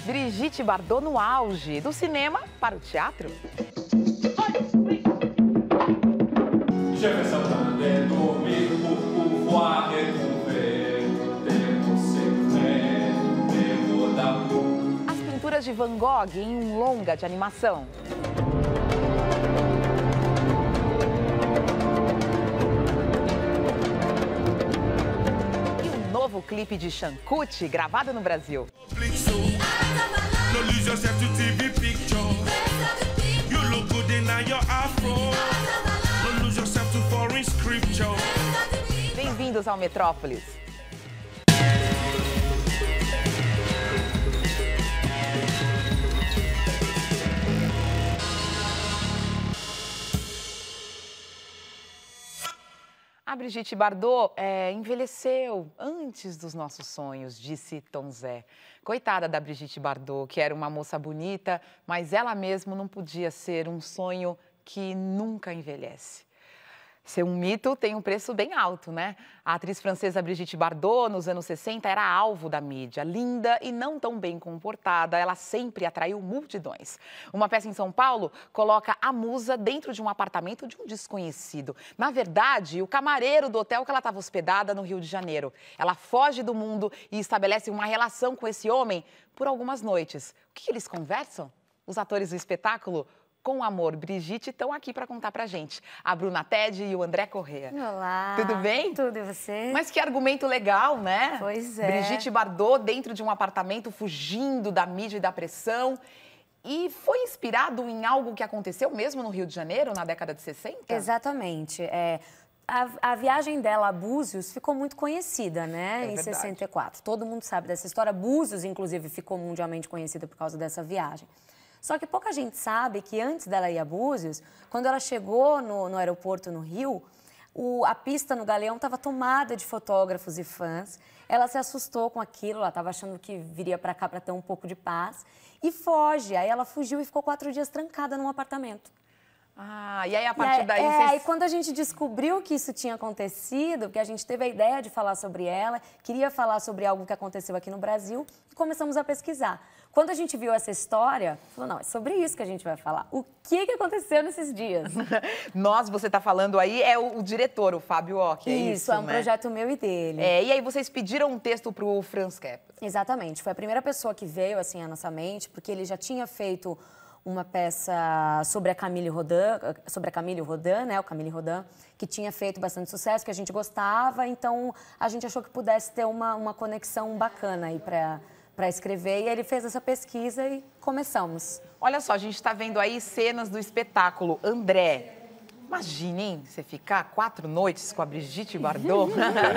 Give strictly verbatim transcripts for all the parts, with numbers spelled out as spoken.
Brigitte Bardot no auge, do cinema para o teatro. As pinturas de Van Gogh em um longa de animação. Novo clipe de Xancute, gravado no Brasil. Bem-vindos ao Metrópolis. A Brigitte Bardot é, envelheceu antes dos nossos sonhos, disse Tom Zé. Coitada da Brigitte Bardot, que era uma moça bonita, mas ela mesma não podia ser um sonho que nunca envelhece. Ser um mito tem um preço bem alto, né? A atriz francesa Brigitte Bardot, nos anos sessenta, era alvo da mídia. Linda e não tão bem comportada, ela sempre atraiu multidões. Uma peça em São Paulo coloca a musa dentro de um apartamento de um desconhecido. Na verdade, o camareiro do hotel que ela estava hospedada no Rio de Janeiro. Ela foge do mundo e estabelece uma relação com esse homem por algumas noites. O que eles conversam? Os atores do espetáculo Com Amor, Brigitte, estão aqui para contar pra gente. A Bruna Tedd e o André Corrêa. Olá. Tudo bem? Tudo, e você? Mas que argumento legal, né? Pois é. Brigitte Bardot dentro de um apartamento, fugindo da mídia e da pressão. E foi inspirado em algo que aconteceu mesmo no Rio de Janeiro, na década de sessenta? Exatamente. É, a, a viagem dela a Búzios ficou muito conhecida, né? É em verdade. sessenta e quatro. Todo mundo sabe dessa história. Búzios, inclusive, ficou mundialmente conhecida por causa dessa viagem. Só que pouca gente sabe que antes dela ir a Búzios, quando ela chegou no, no aeroporto no Rio, o, a pista no Galeão estava tomada de fotógrafos e fãs. Ela se assustou com aquilo, ela estava achando que viria para cá para ter um pouco de paz e foge. Aí ela fugiu e ficou quatro dias trancada num apartamento. Ah, e aí a partir e aí, daí... É, vocês... aí quando a gente descobriu que isso tinha acontecido, porque a gente teve a ideia de falar sobre ela, queria falar sobre algo que aconteceu aqui no Brasil, e começamos a pesquisar. Quando a gente viu essa história, falou, não, é sobre isso que a gente vai falar. O que, que aconteceu nesses dias? Nós, você está falando aí, é o, o diretor, o Fábio Ock, é isso, Isso, é um né? projeto meu e dele. É, e aí vocês pediram um texto para o Franz Kepler. Exatamente, foi a primeira pessoa que veio assim à nossa mente, porque ele já tinha feito uma peça sobre a Camille Rodin, sobre a Camille Rodin, né, o Camille Rodin, que tinha feito bastante sucesso, que a gente gostava, então a gente achou que pudesse ter uma, uma conexão bacana aí para para escrever, e ele fez essa pesquisa e começamos. Olha só, a gente está vendo aí cenas do espetáculo. André, imagine, hein, você ficar quatro noites com a Brigitte Bardot.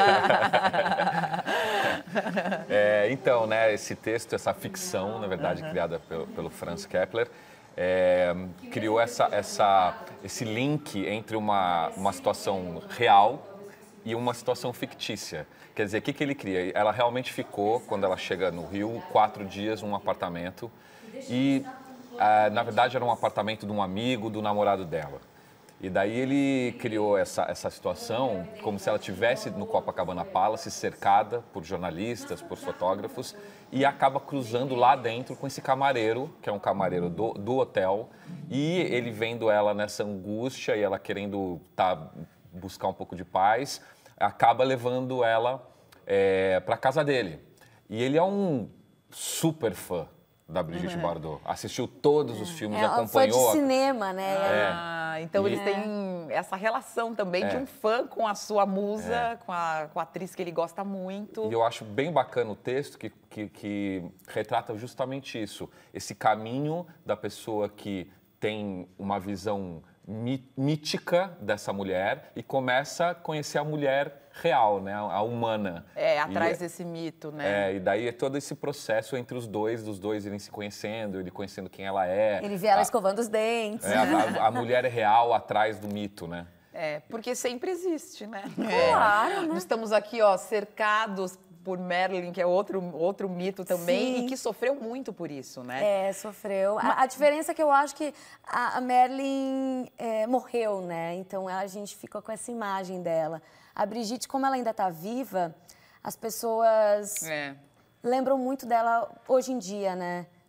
É, então, né, esse texto, essa ficção, na verdade, uhum. criada pelo, pelo Franz Kepler, é, criou essa, essa, esse link entre uma, uma situação real e uma situação fictícia. Quer dizer, o que, que ele cria? Ela realmente ficou, quando ela chega no Rio, quatro dias num apartamento e, ah, na verdade, era um apartamento de um amigo, do namorado dela. E daí ele criou essa, essa situação como se ela estivesse no Copacabana Palace, cercada por jornalistas, por fotógrafos, e acaba cruzando lá dentro com esse camareiro, que é um camareiro do, do hotel, e ele vendo ela nessa angústia e ela querendo tá, buscar um pouco de paz, acaba levando ela é, para casa dele. E ele é um super fã da Brigitte uhum. Bardot. Assistiu todos os filmes, é, acompanhou... Foi de cinema, né? É. Ah, então e... eles têm essa relação também é. de um fã com a sua musa, é. com, a, com a atriz que ele gosta muito. E eu acho bem bacana o texto que, que, que retrata justamente isso. Esse caminho da pessoa que tem uma visão mítica dessa mulher e começa a conhecer a mulher real, né, a humana. É, atrás e, desse mito, né? É, e daí é todo esse processo entre os dois, dos dois irem se conhecendo, ele conhecendo quem ela é. Ele vê ela a, escovando os dentes. É, a, a mulher é real atrás do mito, né? É, porque sempre existe, né? Claro, é. né? Nós estamos aqui, ó, cercados por Marilyn, que é outro, outro mito também, Sim. e que sofreu muito por isso, né? É, sofreu. A, a diferença é que eu acho que a, a Marilyn é, morreu, né? Então a gente fica com essa imagem dela. A Brigitte, como ela ainda está viva, as pessoas é. lembram muito dela hoje em dia, né?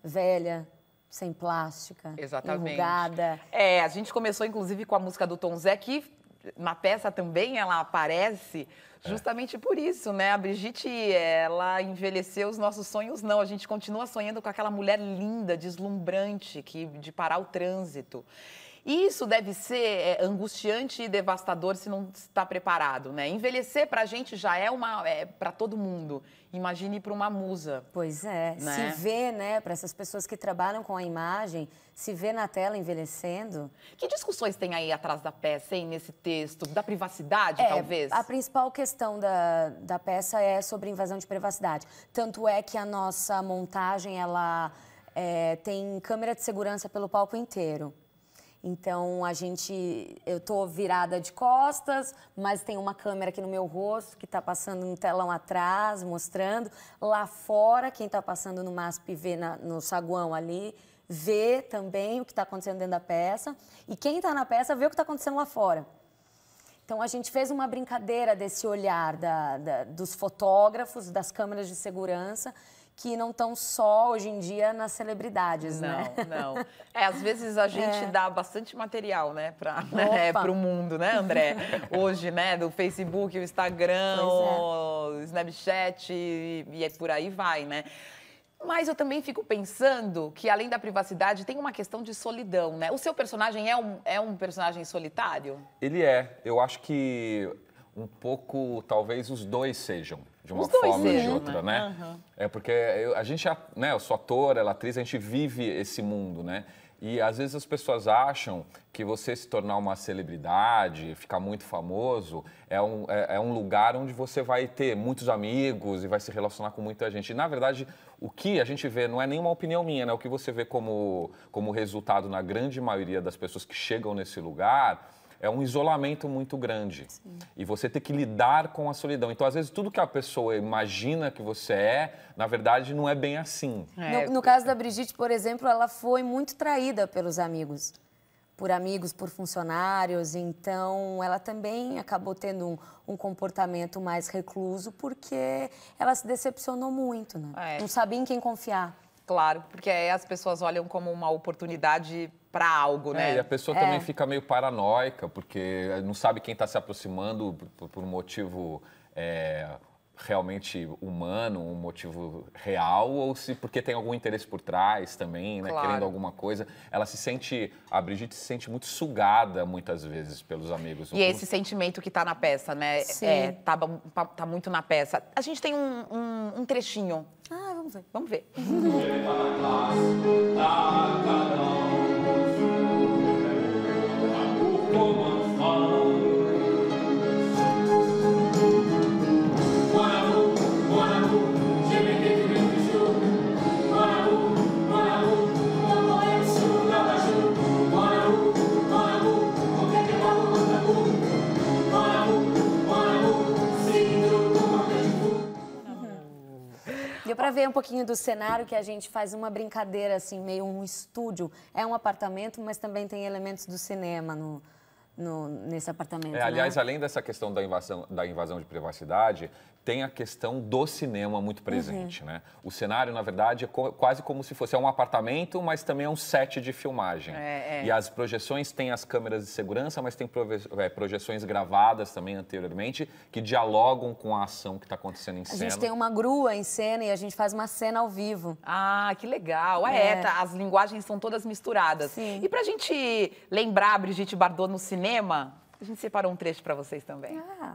velha, sem plástica, Exatamente. enrugada. É, a gente começou, inclusive, com a música do Tom Zé, que na peça também ela aparece justamente é. por isso, né? A Brigitte, ela envelheceu os nossos sonhos, não. A gente continua sonhando com aquela mulher linda, deslumbrante, que, de parar o trânsito. E isso deve ser é, angustiante e devastador se não está preparado, né? Envelhecer pra gente já é uma é, para todo mundo. Imagine para uma musa. Pois é, né? se vê, né, para essas pessoas que trabalham com a imagem, se vê na tela envelhecendo. Que discussões tem aí atrás da peça, hein, nesse texto? Da privacidade, é, talvez? A principal questão da, da peça é sobre invasão de privacidade. Tanto é que a nossa montagem, ela é, tem câmera de segurança pelo palco inteiro. Então, a gente, eu tô virada de costas, mas tem uma câmera aqui no meu rosto que está passando no telão atrás, mostrando. Lá fora, quem está passando no MASP vê na, no saguão ali, vê também o que está acontecendo dentro da peça. E quem está na peça vê o que está acontecendo lá fora. Então, a gente fez uma brincadeira desse olhar da, da, dos fotógrafos, das câmeras de segurança, que não estão só, hoje em dia, nas celebridades, não, né? Não, não. É, às vezes a gente é. dá bastante material, né, para né, o mundo, né, André? Hoje, né, do Facebook, o Instagram, é. o Snapchat e, e por aí vai, né? Mas eu também fico pensando que, além da privacidade, tem uma questão de solidão, né? O seu personagem é um, é um personagem solitário? Ele é. Eu acho que um pouco, talvez, os dois sejam. De uma Os dois forma ou de sejam, outra, né? né? Uhum. É porque eu, a gente, né, eu sou ator, ela é atriz, a gente vive esse mundo, né? E às vezes as pessoas acham que você se tornar uma celebridade, ficar muito famoso, é um, é, é um lugar onde você vai ter muitos amigos e vai se relacionar com muita gente. E, na verdade, o que a gente vê não é nenhuma opinião minha, né? O que você vê como, como resultado na grande maioria das pessoas que chegam nesse lugar é um isolamento muito grande. Sim. E você tem que lidar com a solidão. Então, às vezes, tudo que a pessoa imagina que você é, na verdade, não é bem assim. É. No, no caso da Brigitte, por exemplo, ela foi muito traída pelos amigos. Por amigos, por funcionários. Então, ela também acabou tendo um, um comportamento mais recluso porque ela se decepcionou muito, né? É. Não sabia em quem confiar. Claro, porque aí as pessoas olham como uma oportunidade para algo, né? É, e a pessoa é. também fica meio paranoica, porque não sabe quem está se aproximando por, por um motivo é, realmente humano, um motivo real, ou se porque tem algum interesse por trás também, né? Claro. Querendo alguma coisa. Ela se sente, a Brigitte se sente muito sugada, muitas vezes, pelos amigos. E esse sentimento que está na peça, né? Sim. É, tá, tá muito na peça. A gente tem um, um, um trechinho. Ah, vamos ver. Vamos ver. Deu para ver um pouquinho do cenário, que a gente faz uma brincadeira, assim, meio um estúdio. É um apartamento, mas também tem elementos do cinema no, no, nesse apartamento, é, aliás, né? além dessa questão da invasão, da invasão de privacidade, tem a questão do cinema muito presente, uhum. né? O cenário, na verdade, é co quase como se fosse é um apartamento, mas também é um set de filmagem. É, é. E as projeções têm as câmeras de segurança, mas tem é, projeções gravadas também anteriormente, que dialogam com a ação que está acontecendo em cena. A gente tem uma grua em cena e a gente faz uma cena ao vivo. Ah, que legal. É, é tá, as linguagens são todas misturadas. Sim. E pra gente lembrar a Brigitte Bardot no cinema, a gente separou um trecho para vocês também. Ah.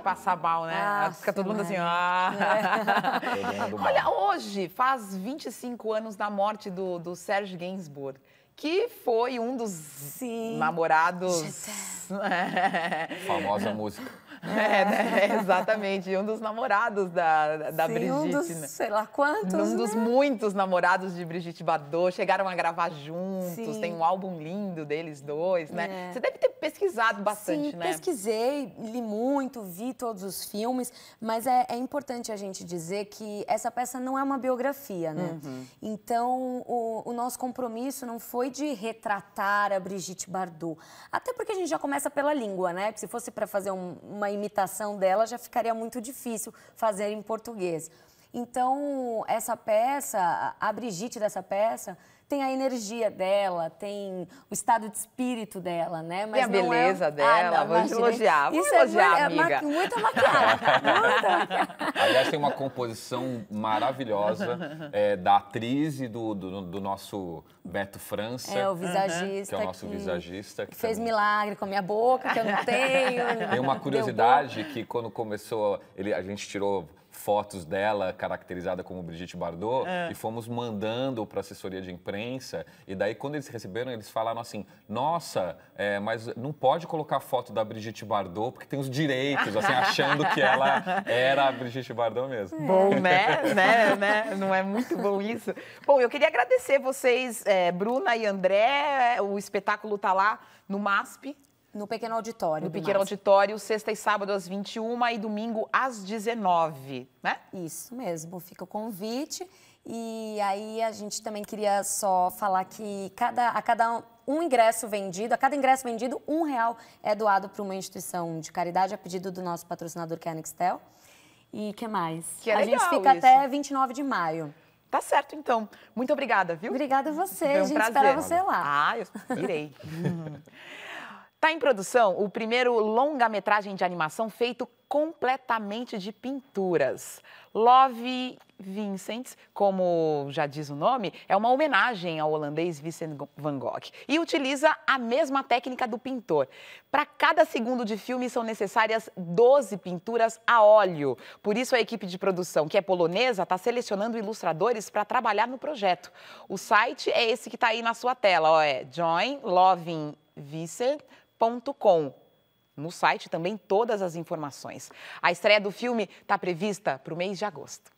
passa mal, né? Ah, Fica todo mundo assim, né? ah. Todo mundo Olha, mal. hoje faz vinte e cinco anos da morte do, do Serge Gainsbourg, que foi um dos Sim. namorados... Famosa música. É, né? Exatamente, um dos namorados da, da Sim, Brigitte, um dos, né? sei lá quantos, Um dos né? muitos namorados de Brigitte Bardot, chegaram a gravar juntos, Sim. tem um álbum lindo deles dois, né? É. Você deve ter pesquisado bastante, Sim, né? pesquisei, li muito, vi todos os filmes, mas é, é importante a gente dizer que essa peça não é uma biografia, né? Uhum. Então, o, o nosso compromisso não foi de retratar a Brigitte Bardot, até porque a gente já começa pela língua, né? Se fosse para fazer um, uma imitação dela, já ficaria muito difícil fazer em português. Então, essa peça, a Brigitte dessa peça, tem a energia dela, tem o estado de espírito dela, né? Mas Tem a não beleza é... dela, vamos imagina, elogiar, vamos isso elogiar, é, amiga. É ma... muita maquiagem, muita maquiagem. Aliás, tem uma composição maravilhosa é, da atriz e do, do, do nosso Beto França. É, o visagista. Que é o nosso que, visagista. Que Que fez também... milagre com a minha boca, que eu não tenho. Tem uma curiosidade que quando começou, ele, a gente tirou fotos dela caracterizada como Brigitte Bardot É. e fomos mandando para a assessoria de imprensa e daí quando eles receberam eles falaram assim, nossa, é, mas não pode colocar foto da Brigitte Bardot porque tem os direitos, assim, achando que ela era a Brigitte Bardot mesmo. Bom, né? né? né? Não é muito bom isso? Bom, eu queria agradecer vocês, é, Bruna e André, o espetáculo tá lá no MASP, No pequeno auditório. no do Pequeno MASP. Auditório, sexta e sábado às vinte e uma e domingo às dezenove, né? Isso mesmo, fica o convite. E aí a gente também queria só falar que cada, a cada um ingresso vendido, a cada ingresso vendido, um real é doado para uma instituição de caridade, a pedido do nosso patrocinador, que é a Nextel. E o que mais? Que é a legal gente fica isso. até vinte e nove de maio. Tá certo, então. Muito obrigada, viu? Obrigada a você, Foi um a gente prazer. espera você lá. Ah, eu irei. Tá em produção o primeiro longa-metragem de animação feito completamente de pinturas. Love Vincent, como já diz o nome, é uma homenagem ao holandês Vincent van Gogh e utiliza a mesma técnica do pintor. Para cada segundo de filme são necessárias doze pinturas a óleo. Por isso a equipe de produção, que é polonesa, está selecionando ilustradores para trabalhar no projeto. O site é esse que está aí na sua tela, ó, é join loving vincent ponto com. No site também todas as informações. A estreia do filme está prevista para o mês de agosto.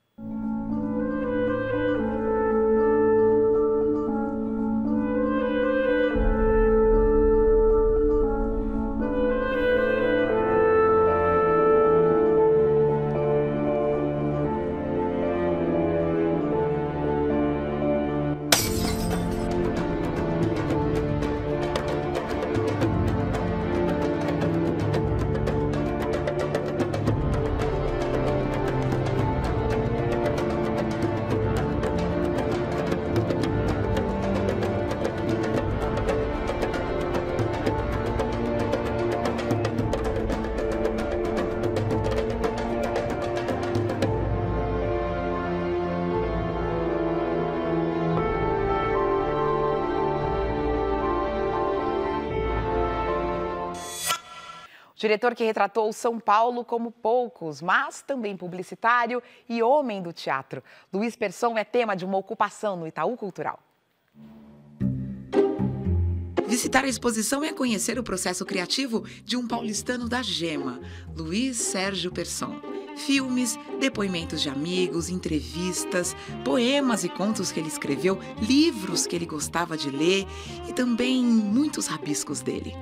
Diretor que retratou São Paulo como poucos, mas também publicitário e homem do teatro. Luiz Persson é tema de uma ocupação no Itaú Cultural. Visitar a exposição é conhecer o processo criativo de um paulistano da Gema, Luiz Sérgio Persson. Filmes, depoimentos de amigos, entrevistas, poemas e contos que ele escreveu, livros que ele gostava de ler e também muitos rabiscos dele.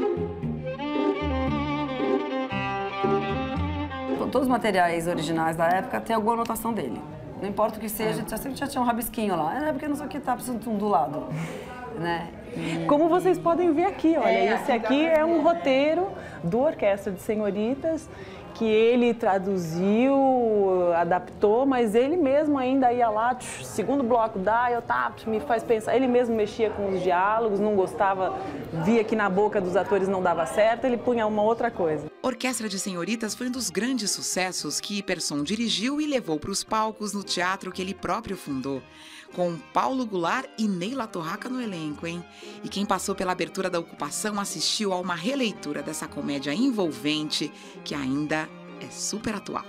Todos os materiais originais da época têm alguma anotação dele. Não importa o que seja, já sempre já tinha um rabisquinho lá. É porque não sei o que tá precisando de um do lado, né? E... Como vocês podem ver aqui, olha, é, esse aqui é um roteiro do Orquestra de Senhoritas que ele traduziu, adaptou, mas ele mesmo ainda ia lá, tch, segundo bloco, dá, eu tá, me faz pensar. Ele mesmo mexia com os diálogos, não gostava, via que na boca dos atores não dava certo, ele punha uma outra coisa. Orquestra de Senhoritas foi um dos grandes sucessos que Persson dirigiu e levou para os palcos no teatro que ele próprio fundou. com Paulo Goulart e Neila Torraca no elenco, hein? E quem passou pela abertura da ocupação assistiu a uma releitura dessa comédia envolvente que ainda é super atual.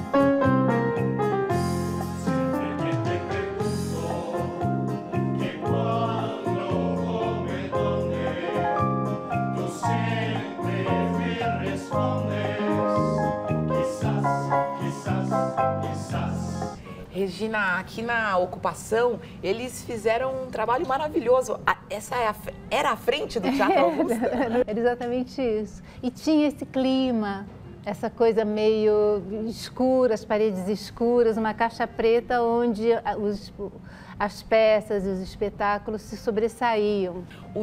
Regina, aqui na ocupação, eles fizeram um trabalho maravilhoso. Essa é a, era a frente do Teatro Augusta? Era exatamente isso. E tinha esse clima, essa coisa meio escura, as paredes escuras, uma caixa preta onde os, as peças e os espetáculos se sobressaíam. O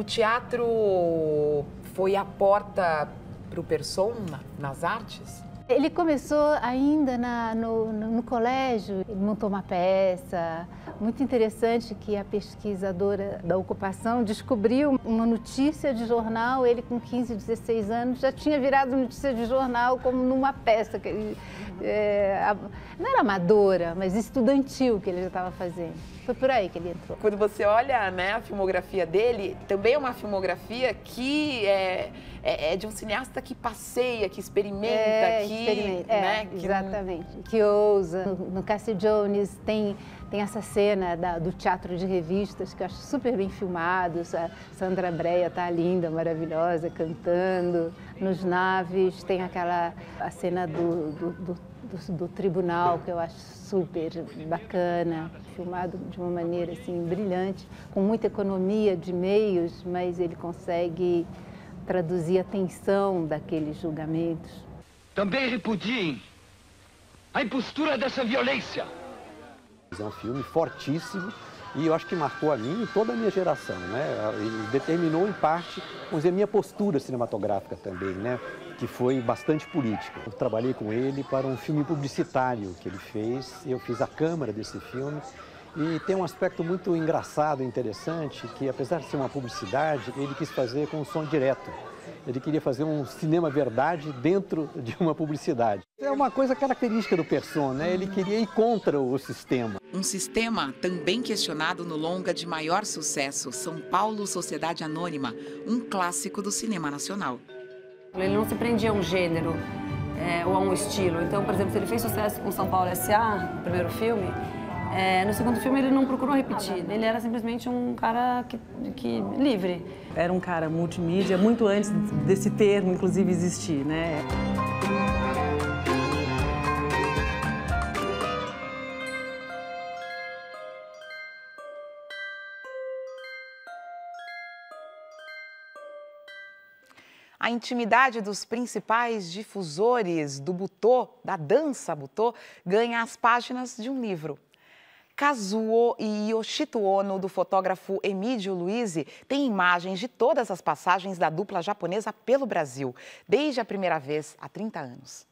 teatro foi a porta para o Persson nas artes? Ele começou ainda na, no, no, no colégio, ele montou uma peça muito interessante que a pesquisadora da ocupação descobriu uma notícia de jornal, ele com quinze, dezesseis anos já tinha virado notícia de jornal como numa peça, que ele, é, não era amadora, mas estudantil que ele já estava fazendo. Foi por aí que ele entrou. Quando você olha, né, a filmografia dele, também é uma filmografia que é, é, é de um cineasta que passeia, que experimenta, é, que... Experimenta. É, né, que exatamente. Que ousa. No, no Cassie Jones tem, tem essa cena da, do teatro de revistas que eu acho super bem filmado. A Sandra Breia tá linda, maravilhosa, cantando. Nos Naves tem aquela a cena do, do, do Do, do tribunal, que eu acho super bacana, filmado de uma maneira assim brilhante, com muita economia de meios, mas ele consegue traduzir a tensão daqueles julgamentos. Também repudiem a impostura dessa violência. É um filme fortíssimo e eu acho que marcou a mim e toda a minha geração, né? E determinou em parte, vamos dizer, a minha postura cinematográfica também, né? Que foi bastante política. Eu trabalhei com ele para um filme publicitário que ele fez, eu fiz a câmera desse filme e tem um aspecto muito engraçado e interessante que, apesar de ser uma publicidade, ele quis fazer com um som direto. Ele queria fazer um cinema verdade dentro de uma publicidade. É uma coisa característica do Persson, né? Ele queria ir contra o sistema. Um sistema também questionado no longa de maior sucesso, São Paulo, Sociedade Anônima, um clássico do cinema nacional. Ele não se prendia a um gênero é, ou a um estilo. Então, por exemplo, se ele fez sucesso com São Paulo S A, no primeiro filme, é, no segundo filme ele não procurou repetir. Ele era simplesmente um cara que, que, livre. Era um cara multimídia muito antes desse termo, inclusive, existir, né? A intimidade dos principais difusores do butô, da dança butô, ganha as páginas de um livro. Kazuo e Yoshito Ono, do fotógrafo Emídio Luisi, têm imagens de todas as passagens da dupla japonesa pelo Brasil, desde a primeira vez há trinta anos.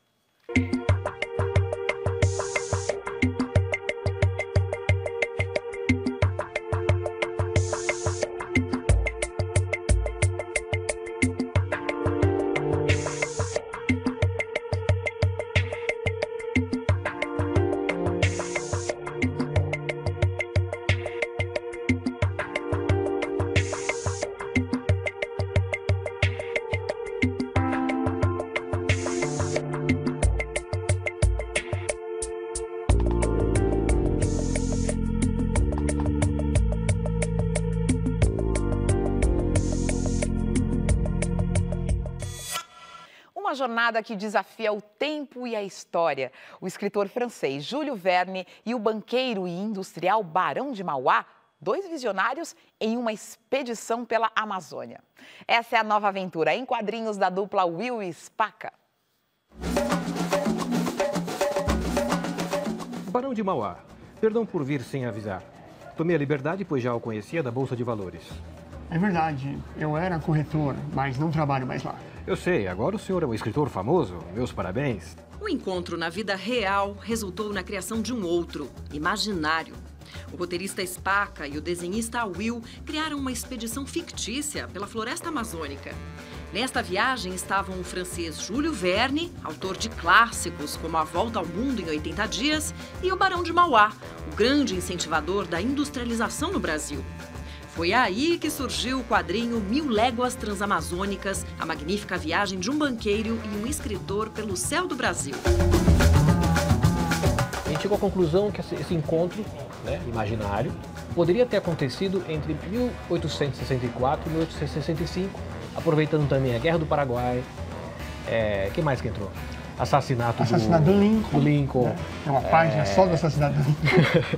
Uma jornada que desafia o tempo e a história. O escritor francês Júlio Verne e o banqueiro e industrial Barão de Mauá, dois visionários em uma expedição pela Amazônia. Essa é a nova aventura em quadrinhos da dupla Will e Spaca. Barão de Mauá, perdão por vir sem avisar. Tomei a liberdade, pois já o conhecia da Bolsa de Valores. É verdade, eu era corretor, mas não trabalho mais lá. Eu sei, agora o senhor é um escritor famoso. Meus parabéns. O encontro na vida real resultou na criação de um outro, imaginário. O roteirista Spaca e o desenhista Will criaram uma expedição fictícia pela floresta amazônica. Nesta viagem estavam o francês Júlio Verne, autor de clássicos como A Volta ao Mundo em oitenta dias, e o Barão de Mauá, o grande incentivador da industrialização no Brasil. Foi aí que surgiu o quadrinho Mil Léguas Transamazônicas, a magnífica viagem de um banqueiro e um escritor pelo céu do Brasil. A gente chegou à conclusão que esse encontro, né, imaginário, poderia ter acontecido entre mil oitocentos e sessenta e quatro e mil oitocentos e sessenta e cinco, aproveitando também a Guerra do Paraguai. É, quem mais que entrou? Assassinato, assassinato do, do Lincoln. Do Lincoln. Né? Tem uma página é... só do assassinato do Lincoln.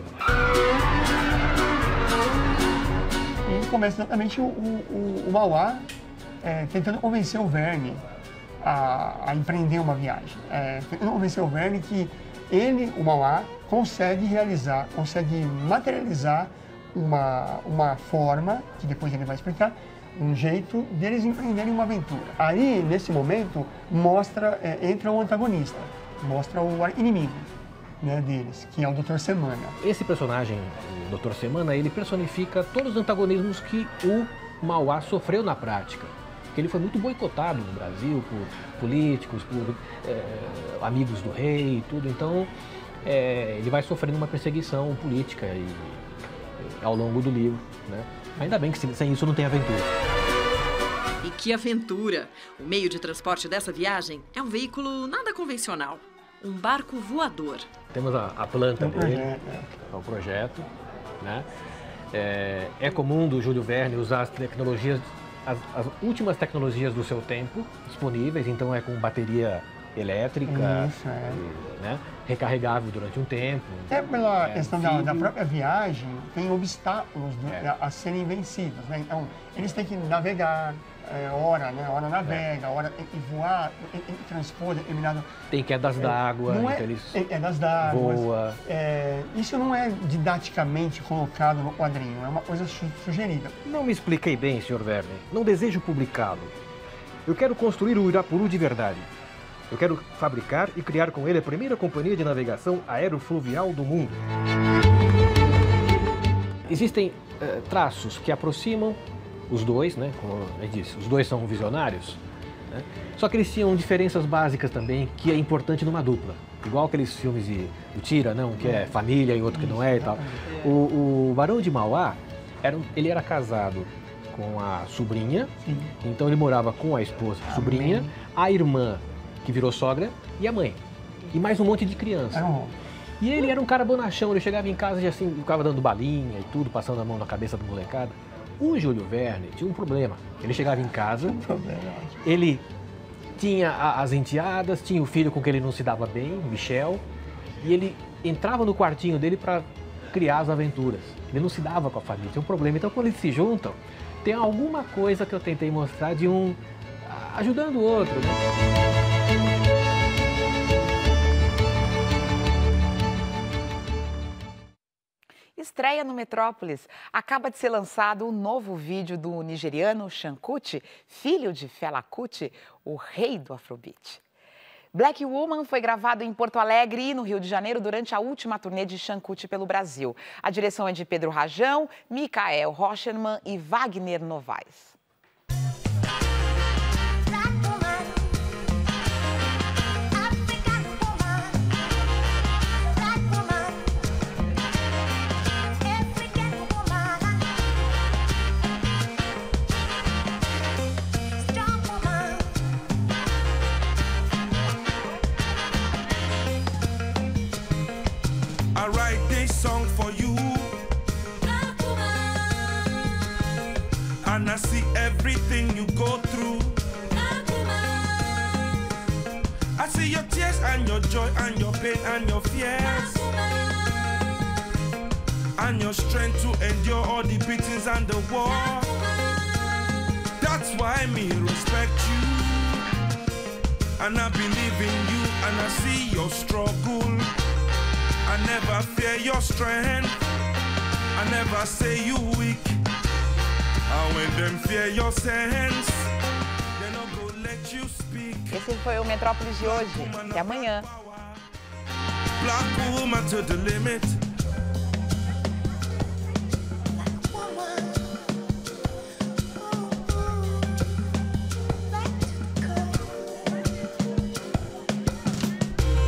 E começa exatamente o, o, o Mauá é, tentando convencer o Verne a, a empreender uma viagem. É, tentando convencer o Verne que ele, o Mauá, consegue realizar, consegue materializar uma, uma forma, que depois ele vai explicar, um jeito deles empreenderem uma aventura. Aí, nesse momento, mostra, é, entra o antagonista, mostra o inimigo, né, deles, que é o doutor Semana. Esse personagem, o doutor Semana, ele personifica todos os antagonismos que o Mauá sofreu na prática. Porque ele foi muito boicotado no Brasil por políticos, por é, amigos do rei e tudo. Então, é, ele vai sofrendo uma perseguição política e, ao longo do livro, né? Ainda bem que sem isso não tem aventura. E que aventura! O meio de transporte dessa viagem é um veículo nada convencional. Um barco voador. Temos a, a planta dele, é o projeto, né? É, é comum do Júlio Verne usar as tecnologias, as, as últimas tecnologias do seu tempo disponíveis, então é com bateria elétrica, Isso, é. e, né? Recarregável durante um tempo. É pela é, questão da, da própria viagem, tem obstáculos do, é. a, a serem vencidos, né? Então, eles têm que navegar, é, hora, né? Hora navega, é. hora tem que voar, tem que transpor determinado... Tem quedas é, d'água, então é, eles é das d'água. Voa. É, isso não é didaticamente colocado no quadrinho, é uma coisa su sugerida. Não me expliquei bem, senhor Verne. Não desejo publicá-lo. Eu quero construir o Irapuru de verdade. Eu quero fabricar e criar com ele a primeira companhia de navegação aerofluvial do mundo. Existem uh, traços que aproximam os dois, né? Como eu disse, os dois são visionários, né? Só que eles tinham diferenças básicas também, que é importante numa dupla. Igual aqueles filmes de, do Tira, não, que é família e outro que não é e tal. O, o Barão de Mauá, era, ele era casado com a sobrinha, Sim. então ele morava com a esposa, a sobrinha, mãe. a irmã, que virou sogra, e a mãe. E mais um monte de criança. Oh. E ele era um cara bonachão, ele chegava em casa e assim, ficava dando balinha e tudo, passando a mão na cabeça do molecada. O Júlio Verne tinha um problema. Ele chegava em casa, ele tinha as enteadas, tinha o filho com quem ele não se dava bem, Michel, e ele entrava no quartinho dele para criar as aventuras. Ele não se dava com a família, tinha um problema. Então, quando eles se juntam, tem alguma coisa que eu tentei mostrar de um ajudando o outro, né? Estreia no Metrópolis. Acaba de ser lançado o novo vídeo do nigeriano Sean Kuti, filho de Fela Kuti, o rei do Afrobeat. Black Woman foi gravado em Porto Alegre e no Rio de Janeiro durante a última turnê de Sean Kuti pelo Brasil. A direção é de Pedro Rajão, Michael Rocherman e Wagner Novaes. I write this song for you, and I see everything you go through. I see your tears and your joy and your pain and your fears, and your strength to endure all the beatings and the war. That's why me respect you, and I believe in you, and I see your struggle. I never fear your strength, I never say you weak. And when them fear your sense, they not go let you speak. Esse foi o Metrópolis de hoje. Até amanhã. Black woman to the limit.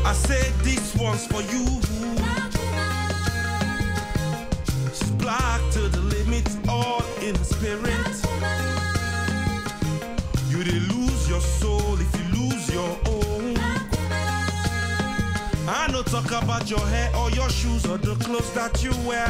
I said this one's for you. She's black to the limit, all in her spirit. You dey lose your soul if you lose your own. I no talk about your hair or your shoes or the clothes that you wear.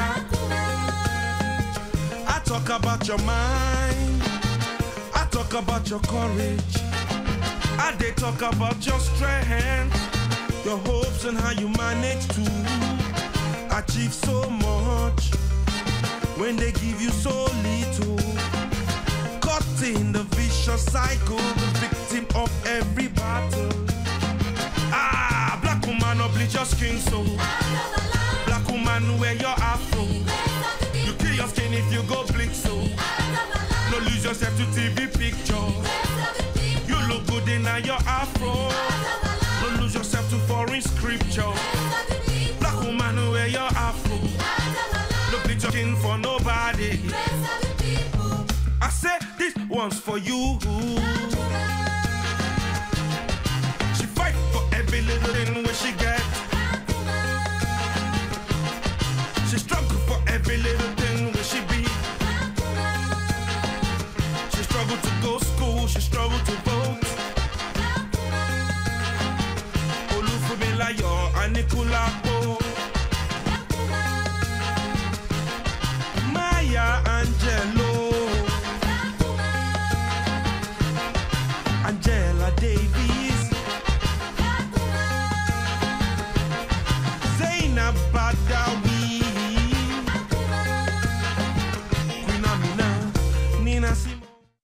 I talk about your mind. I talk about your courage. I dey talk about your strength, your hopes and how you manage to achieve so much when they give you so little. Caught in the vicious cycle, the victim of every battle. Ah, black woman, no bleach your skin so. Black woman, wear your afro. You kill your skin if you go bleach so. No lose yourself to T V pictures. You look good in your afro. No lose yourself to foreign scripture. Black woman, wear your afro. No bleach your skin for nobody. I say this one's for you. She fight for every little thing where she get. She struggle for every little thing where she be. She struggle to go school, she struggle to vote. Olufumi Layo and Nikulapo.